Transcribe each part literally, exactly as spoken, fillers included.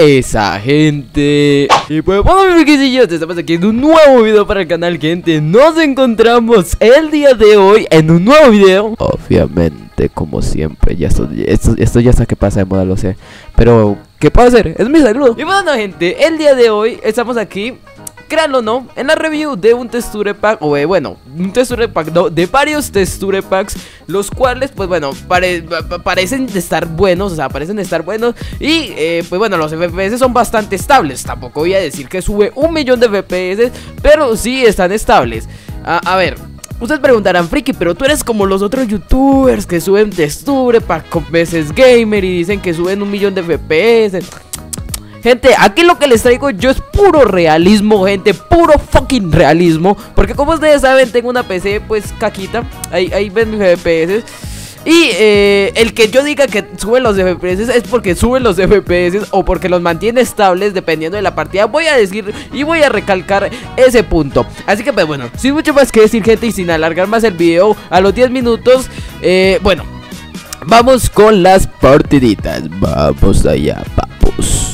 esa, gente. Y pues bueno, mis amiguitos, estamos aquí en un nuevo video para el canal, gente. Nos encontramos el día de hoy en un nuevo video. Obviamente, como siempre, ya esto, esto, esto ya está que pasa de moda, lo sé. Pero, ¿qué puedo hacer? Es mi saludo. Y bueno, gente, el día de hoy estamos aquí, créanlo o no, en la review de un texture pack, o eh, bueno, un texture pack, no, de varios texture packs, los cuales, pues bueno, pare, parecen estar buenos, o sea, parecen estar buenos. Y, eh, pues bueno, los F P S son bastante estables. Tampoco voy a decir que sube un millón de F P S, pero sí están estables. A, a ver, ustedes preguntarán, Friki, pero tú eres como los otros youtubers que suben texture pack con veces gamer y dicen que suben un millón de F P S. Gente, aquí lo que les traigo yo es puro realismo, gente, puro fucking realismo. Porque como ustedes saben, tengo una P C pues caquita, ahí, ahí ven mis F P S. Y eh, el que yo diga que suben los F P S es porque suben los F P S o porque los mantiene estables dependiendo de la partida. Voy a decir y voy a recalcar ese punto. Así que pues bueno, sin mucho más que decir, gente, y sin alargar más el video a los diez minutos, eh, bueno, vamos con las partiditas. Vamos allá, papus.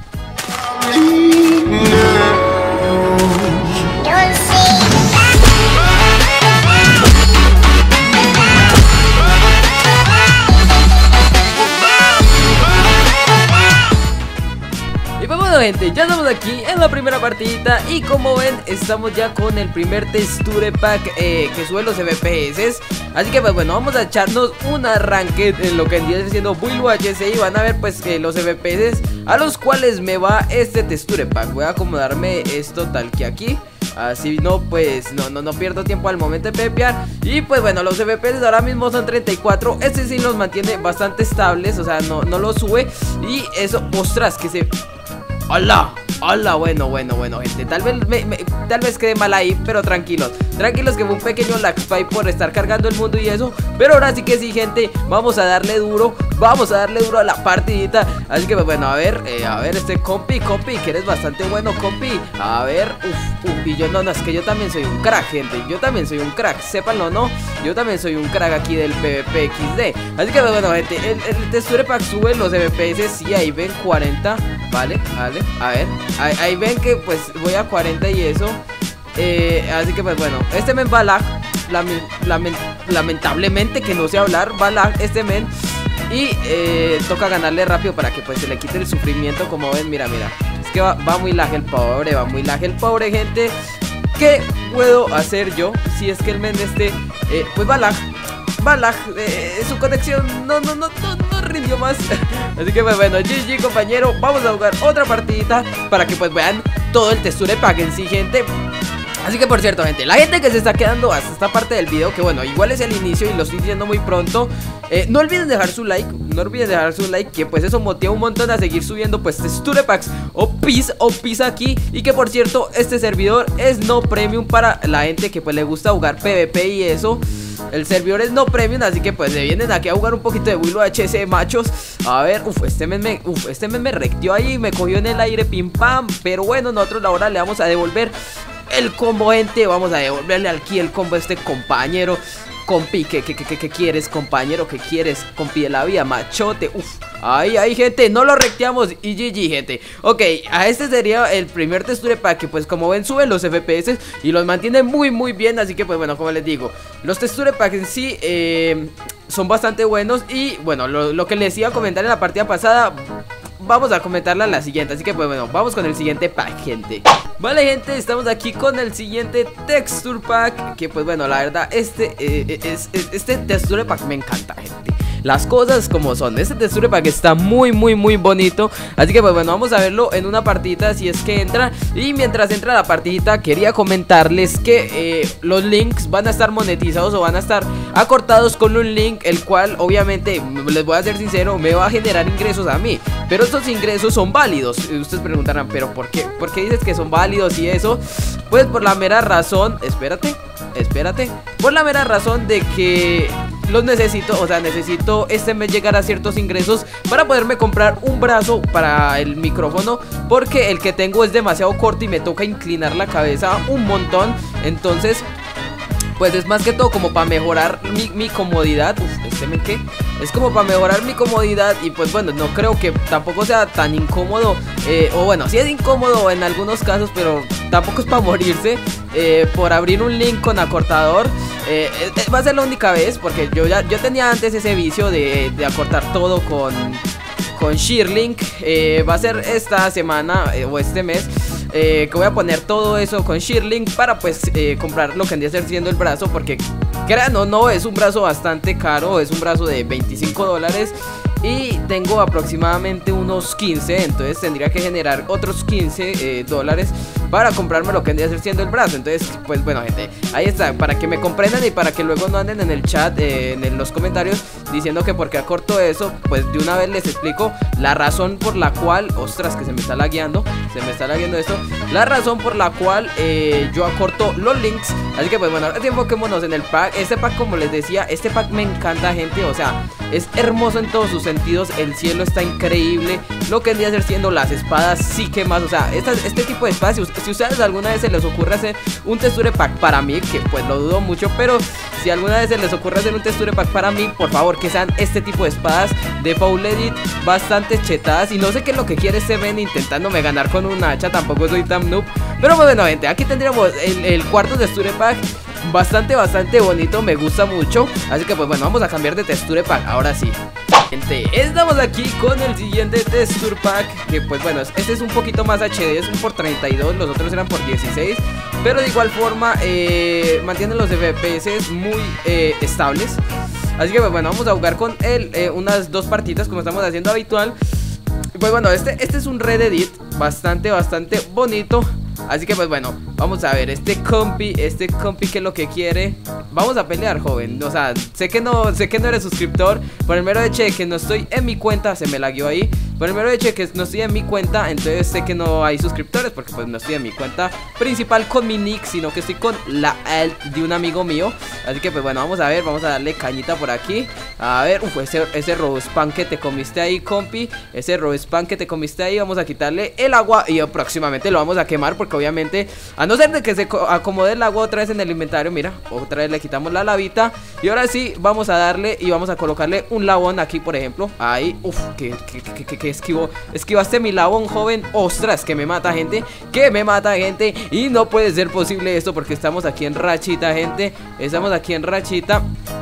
Y pues bueno, gente, ya estamos aquí en la primera partidita. Y como ven, estamos ya con el primer texture pack eh, que sube los F P S. Así que pues bueno, vamos a echarnos un arranque en lo que viene siendo Build U H C. Y van a ver pues eh, los F P S a los cuales me va este texture pack. Voy a acomodarme esto tal que aquí, así no pues no, no, no pierdo tiempo al momento de pepear. Y pues bueno, los F P S ahora mismo son treinta y cuatro. Este sí los mantiene bastante estables, o sea, no, no los sube. Y eso, ostras, que se... ¡Hola! Hola, bueno, bueno, bueno, gente. Tal vez me, me, tal vez quede mal ahí, pero tranquilos. Tranquilos que fue un pequeño lag spike por estar cargando el mundo y eso. Pero ahora sí que sí, gente. Vamos a darle duro. Vamos a darle duro a la partidita. Así que bueno, a ver, eh, a ver, este compi, compi, que eres bastante bueno, compi. A ver, uff, uff, y yo no, no, es que yo también soy un crack, gente. Yo también soy un crack, sépanlo, ¿no? Yo también soy un crack aquí del PvP equis de. Así que bueno, gente, el, el texture pack sube los F P S. Sí, ahí ven cuarenta. Vale, vale, a ver, ahí, ahí ven que pues voy a cuarenta y eso. eh, Así que pues bueno, este men va lag, lament, lament, lamentablemente que no sé hablar, va lag este men. Y eh, toca ganarle rápido para que pues se le quite el sufrimiento. Como ven, mira, mira, es que va, va muy lag el pobre, va muy lag el pobre, gente. ¿Qué puedo hacer yo si es que el men este, eh, pues va lag? Va lag, eh, su conexión no, no, no, no, no rindió más. Así que pues bueno, G G, compañero. Vamos a jugar otra partidita para que pues vean todo el texture pack en sí, gente. Así que por cierto, gente, la gente que se está quedando hasta esta parte del video, que bueno, igual es el inicio y lo estoy diciendo muy pronto, eh, no olviden dejar su like, no olviden dejar su like, que pues eso motiva un montón a seguir subiendo pues texture packs o pis o pis aquí. Y que por cierto, este servidor es no premium para la gente que pues le gusta jugar PvP y eso. El servidor es no premium, así que pues se vienen aquí a jugar un poquito de Build U H C, machos. A ver, uff, este men me, uf, este men me rectió ahí y me cogió en el aire, pim pam. Pero bueno, nosotros ahora le vamos a devolver el combo, gente. Vamos a devolverle aquí el combo a este compañero. Compi, ¿qué, qué, qué, qué quieres, compañero? ¿Qué quieres, compi de la vida, machote? Uf, ahí, ahí, gente, no lo recteamos. Y G G, gente. Ok, a este sería el primer texture pack que pues como ven suben los F P S y los mantiene muy muy bien. Así que pues bueno, como les digo, los texture packs en sí eh, son bastante buenos. Y bueno, lo, lo que les iba a comentar en la partida pasada, vamos a comentarla en la siguiente. Así que pues bueno, vamos con el siguiente pack, gente. Vale, gente, estamos aquí con el siguiente texture pack. Que pues bueno, la verdad, este, eh, es, es, este texture pack me encanta, gente. Las cosas como son. Este texture pack está muy muy muy bonito. Así que pues bueno, vamos a verlo en una partidita si es que entra. Y mientras entra la partidita, quería comentarles que eh, los links van a estar monetizados o van a estar acortados con un link, el cual obviamente, les voy a ser sincero, me va a generar ingresos a mí. Pero estos ingresos son válidos. Ustedes preguntarán, ¿pero por qué? ¿Por qué dices que son válidos y eso? Pues por la mera razón, espérate, espérate Por la mera razón de que los necesito, o sea, necesito este mes llegar a ciertos ingresos para poderme comprar un brazo para el micrófono, porque el que tengo es demasiado corto y me toca inclinar la cabeza un montón. Entonces, pues es más que todo como para mejorar mi, mi comodidad. Uf, este men que es como para mejorar mi comodidad. Y pues bueno, no creo que tampoco sea tan incómodo, eh, o bueno, sí es incómodo en algunos casos, pero tampoco es para morirse eh, por abrir un link con acortador. eh, eh, Va a ser la única vez, porque yo ya yo tenía antes ese vicio de, de acortar todo con, con Shearlink. eh, Va a ser esta semana eh, o este mes eh, que voy a poner todo eso con Shearlink para pues eh, comprar lo que vendría a ser siendo el brazo, porque crean o no, es un brazo bastante caro, es un brazo de veinticinco dólares y tengo aproximadamente unos quince, entonces tendría que generar otros quince eh, dólares para comprarme lo que vendría a ser siendo el brazo. Entonces pues bueno, gente, ahí está, para que me comprendan y para que luego no anden en el chat, eh, en los comentarios diciendo que por qué acorto eso. Pues de una vez les explico la razón por la cual, ostras, que se me está lagueando, se me está lagueando esto, la razón por la cual eh, yo acorto los links. Así que pues bueno, ahora sí enfoquémonos en el pack. Este pack, como les decía, este pack me encanta, gente, o sea, es hermoso en todos sus sentidos. El cielo está increíble, lo que vendría a ser siendo las espadas, sí que más, o sea, esta, este tipo de espadas, si, si ustedes alguna vez se les ocurre hacer un texture pack para mí, que pues lo dudo mucho, pero si alguna vez se les ocurre hacer un texture pack para mí, por favor que sean este tipo de espadas de Full Edit, bastante chetadas. Y no sé qué es lo que quiere este men intentándome ganar con un hacha, tampoco soy tan noob. Pero bueno, gente, aquí tendríamos el, el cuarto texture pack, bastante, bastante bonito, me gusta mucho. Así que pues bueno, vamos a cambiar de texture pack, ahora sí. Gente, estamos aquí con el siguiente texture pack, que pues bueno, este es un poquito más H D, es un por treinta y dos, los otros eran por dieciséis. Pero de igual forma eh, mantienen los F P S muy eh, estables. Así que pues bueno, vamos a jugar con él eh, unas dos partidas como estamos haciendo habitual. Pues bueno, este, este es un Red Edit bastante, bastante bonito. Así que pues bueno, vamos a ver, este compi, este compi que es lo que quiere. Vamos a pelear, joven, o sea, sé que no, sé que no eres suscriptor. Por el mero hecho de que no estoy en mi cuenta, se me lagueó ahí. Por el mero hecho de que no estoy en mi cuenta, entonces sé que no hay suscriptores, porque pues no estoy en mi cuenta principal con mi nick, sino que estoy con la alt de un amigo mío. Así que pues bueno, vamos a ver, vamos a darle cañita por aquí. A ver, uf, ese, ese Robospam que te comiste ahí, compi. Ese Robospam que te comiste ahí, vamos a quitarle el agua y próximamente lo vamos a quemar, porque obviamente, a no ser de que se acomode el agua otra vez en el inventario, mira, otra vez le quitamos la lavita. Y ahora sí, vamos a darle y vamos a colocarle un labón aquí, por ejemplo. Ahí, uff, que, que, que, que, que esquivó, esquivaste mi labón, joven. Ostras, que me mata, gente, que me mata, gente. Y no puede ser posible esto, porque estamos aquí en rachita, gente. Estamos aquí en rachita.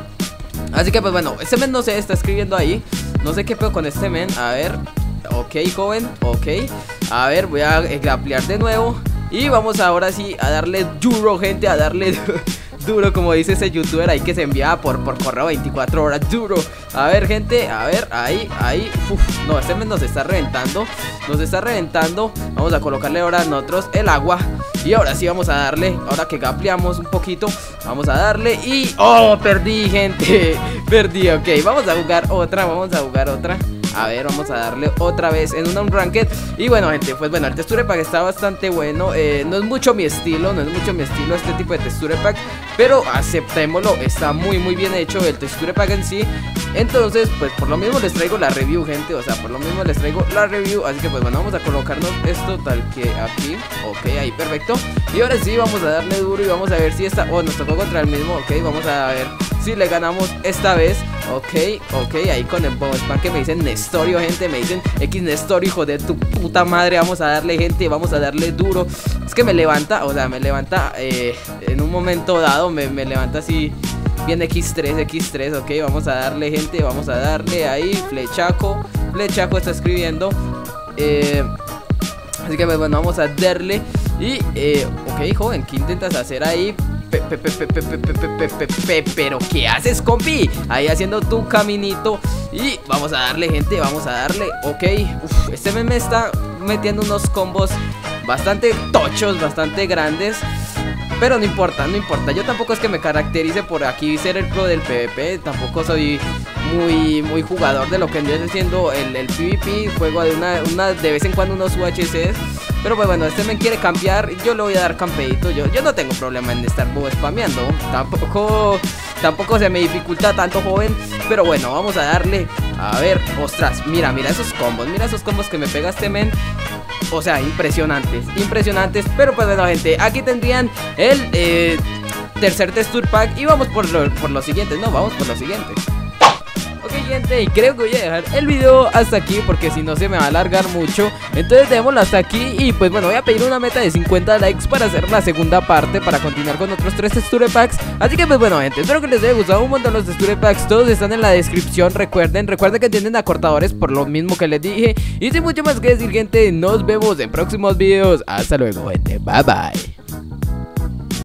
Así que pues bueno, este men no se está escribiendo ahí. No sé qué pedo con este men, a ver. Ok, joven, ok. A ver, voy a ampliar de nuevo. Y vamos ahora sí a darle duro, gente, a darle duro, como dice ese youtuber ahí que se enviaba por, por correo veinticuatro horas, duro. A ver, gente, a ver, ahí, ahí. Uf, no, este mes nos está reventando, nos está reventando. Vamos a colocarle ahora nosotros el agua. Y ahora sí vamos a darle, ahora que ampliamos un poquito, vamos a darle y... ¡Oh! Perdí, gente, perdí, ok. Vamos a jugar otra, vamos a jugar otra. A ver, vamos a darle otra vez en una Unranked. Y bueno, gente, pues bueno, el texture pack está bastante bueno. eh, No es mucho mi estilo, no es mucho mi estilo este tipo de texture pack, pero aceptémoslo, está muy muy bien hecho el texture pack en sí. Entonces, pues por lo mismo les traigo la review, gente. O sea, por lo mismo les traigo la review. Así que pues bueno, vamos a colocarnos esto tal que aquí. Ok, ahí, perfecto. Y ahora sí, vamos a darle duro y vamos a ver si esta... Oh, nos tocó contra el mismo, ok, vamos a ver si le ganamos esta vez. Ok, ok, ahí con el Robospam que me dicen Nestorio, gente, me dicen X Nestorio, hijo de tu puta madre. Vamos a darle, gente, vamos a darle duro. Es que me levanta, o sea, me levanta eh, en un momento dado, me, me levanta así bien equis tres, equis tres, ok. Vamos a darle, gente, vamos a darle ahí, flechaco, flechaco está escribiendo. eh, Así que bueno, vamos a darle. Y, eh, ok, joven, ¿qué intentas hacer ahí? Pero ¿qué haces, compi? Ahí haciendo tu caminito. Y vamos a darle, gente, vamos a darle. Ok, uf, este me está metiendo unos combos bastante tochos, bastante grandes. Pero no importa, no importa. Yo tampoco es que me caracterice por aquí ser el pro del PvP. Tampoco soy muy muy jugador de lo que vendría siendo el, el PvP. Juego de una, una de vez en cuando unos U H Cs. Pero pues bueno, este me quiere campear. Yo le voy a dar campeito. Yo, yo no tengo problema en estar spameando. Tampoco, tampoco se me dificulta tanto, joven. Pero bueno, vamos a darle. A ver, ostras, mira, mira esos combos. Mira esos combos que me pega este men. O sea, impresionantes, impresionantes. Pero pues bueno, gente, aquí tendrían el eh, tercer texture pack. Y vamos por lo, por los siguientes, ¿no? Vamos por los siguientes. Ok, gente, y creo que voy a dejar el video hasta aquí porque si no se me va a alargar mucho. Entonces dejémoslo hasta aquí y pues bueno, voy a pedir una meta de cincuenta likes para hacer la segunda parte, para continuar con otros tres texture packs. Así que pues bueno gente, espero que les haya gustado un montón los texture packs. Todos están en la descripción, recuerden, recuerden que tienen acortadores por lo mismo que les dije. Y sin mucho más que decir gente, nos vemos en próximos videos. Hasta luego gente, bye bye.